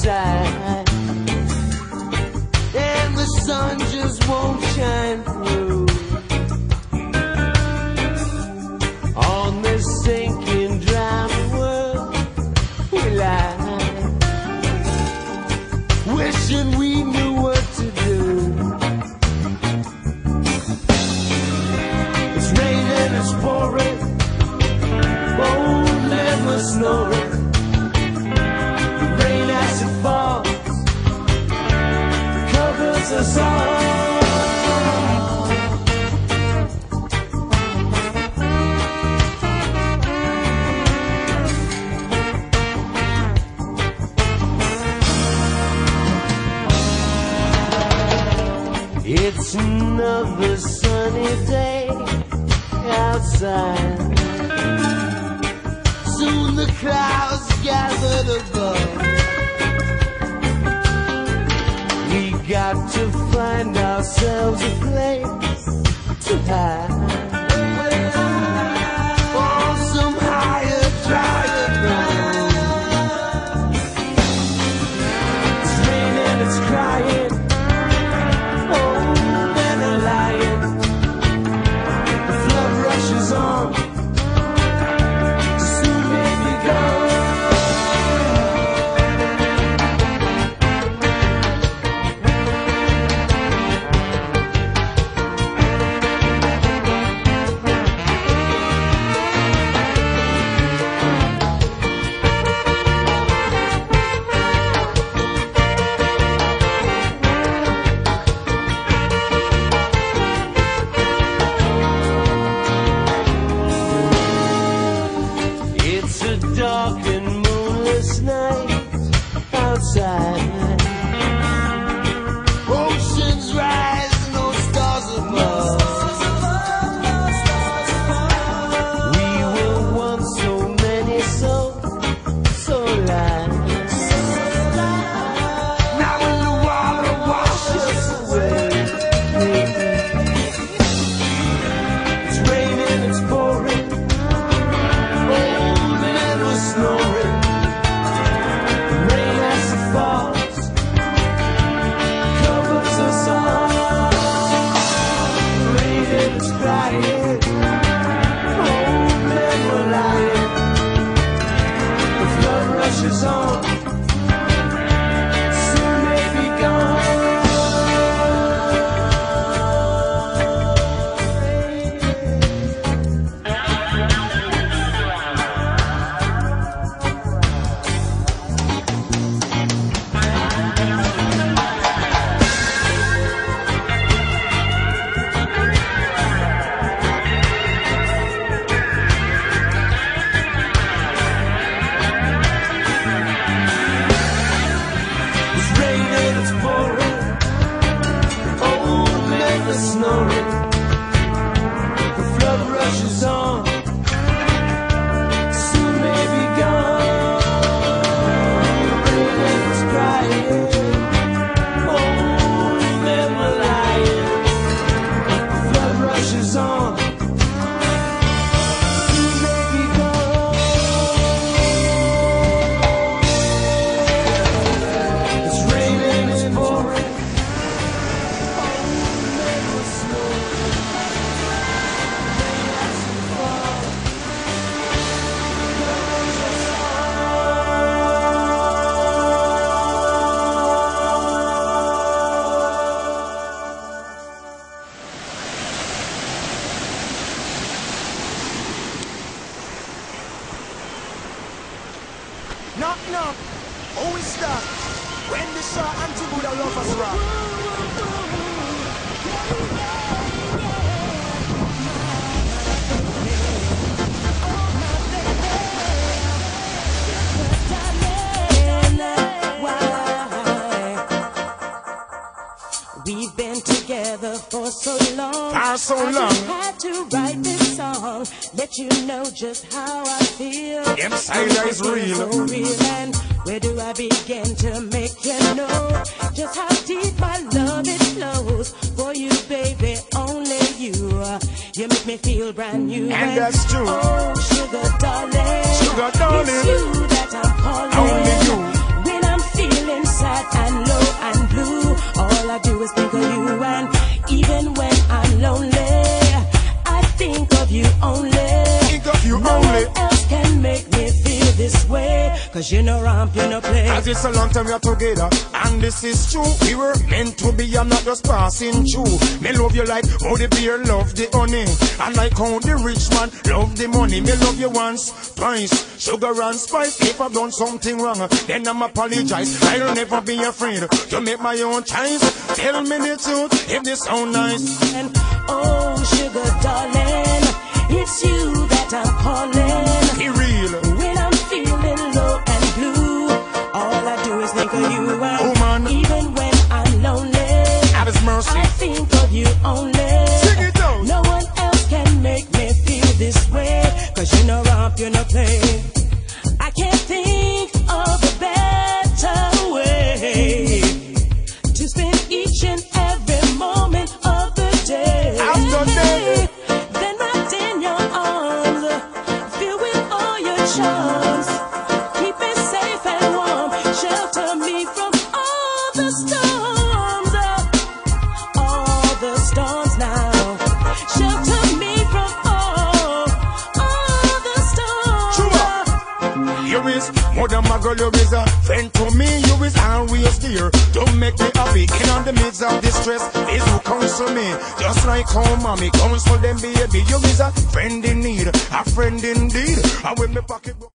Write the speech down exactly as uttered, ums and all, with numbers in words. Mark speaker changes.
Speaker 1: outside, and the sun just won't shine through. On this sinking, drowning world we lie, wishing we knew what to do. It's raining, it's pouring, won't let me snoring. The rain as it falls covers us all. It's another sunny day outside. Soon the clouds gathered above. We got to find ourselves a place to hide, on some higher, drier ground. It's raining, it's crying, on, soon may be gone. Dark and moonless night outside. Oceans rise, no stars above. We were once so many, so, so alive. Now when the water washes us away, it's raining, it's pouring, snoring. The rain as it falls covers us all. Raining, it's crying, oh men were lying. The flood rushes on, soon may be gone. Snoring, the flood rushes on, soon may be gone. Rain is crying, oh men were lying. The flood rushes on, soon may be gone. It's raining, it's pouring.
Speaker 2: Knock, knock, who is that? When the saw anti-Buddha lovers rock.
Speaker 3: We've been together for so long.
Speaker 2: For so long.
Speaker 3: I just had to write this song, let you know just how I feel.
Speaker 2: Them style is real.
Speaker 3: So real. And where do I begin to make you know just how deep my love it flows for you, baby? Only you. You make me feel brand new.
Speaker 2: And, and that's true.
Speaker 3: Oh, sugar darling,
Speaker 2: sugar darling,
Speaker 3: it's you that I'm calling.
Speaker 2: Only you.
Speaker 3: When I'm feeling do is think of you, and even when I'm lonely, I think of you only.
Speaker 2: Think of you
Speaker 3: no
Speaker 2: only.
Speaker 3: one else can make me feel this way, cause you know ramp, you know play.
Speaker 2: As it's a long time we are together, and this is true. We were meant to be, I'm not just passing through. Me love you like how the beer love the honey, and like how the rich man love the money. Me love you once, twice, sugar and spice. If I've done something wrong, then I'm apologize. I'll never be afraid to make my own choice. Tell me the truth if this sound nice.
Speaker 3: And oh sugar darling, it's you that I'm calling.
Speaker 2: Be real.
Speaker 3: When I'm feeling low and blue, all I do is think of you, and
Speaker 2: Oh, man.
Speaker 3: even when I'm lonely,
Speaker 2: Have His mercy.
Speaker 3: I think of you only.
Speaker 2: Sing it out.
Speaker 3: No one else can make me feel this way, cause you know ramp, you know play. I can't think of a better way to spend each and every moment of the day.
Speaker 2: After day.
Speaker 3: Then wrapped in your arms, filled with all your charms. Keep me safe and warm, shelter me from all the storms. All the storms now, shelter me from all, all the storms.
Speaker 2: Sure. You is more than my girl, you is a friend to me. You is always there to make me happy. In on the midst of distress, is who counsel me. Just like how mommy counsel them baby. You is a friend in need, a friend indeed. And when me pocket